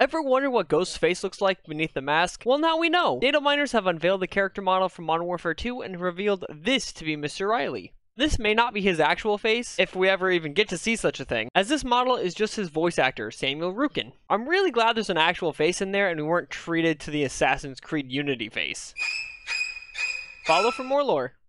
Ever wonder what Ghost's face looks like beneath the mask? Well, now we know. Data miners have unveiled the character model from Modern Warfare 2 and revealed this to be Mr. Riley. This may not be his actual face, if we ever even get to see such a thing, as this model is just his voice actor, Samuel Rukin. I'm really glad there's an actual face in there and we weren't treated to the Assassin's Creed Unity face. Follow for more lore.